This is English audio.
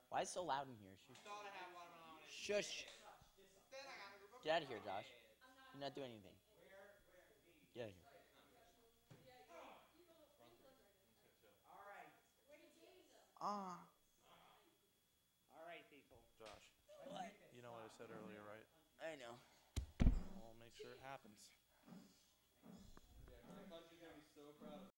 Why is it so loud in here? Shush. Get out of here, Josh. You're not doing anything. Get out of here. All right, people. Josh, What? you know what I said earlier, right? I know. Well, make sure it happens.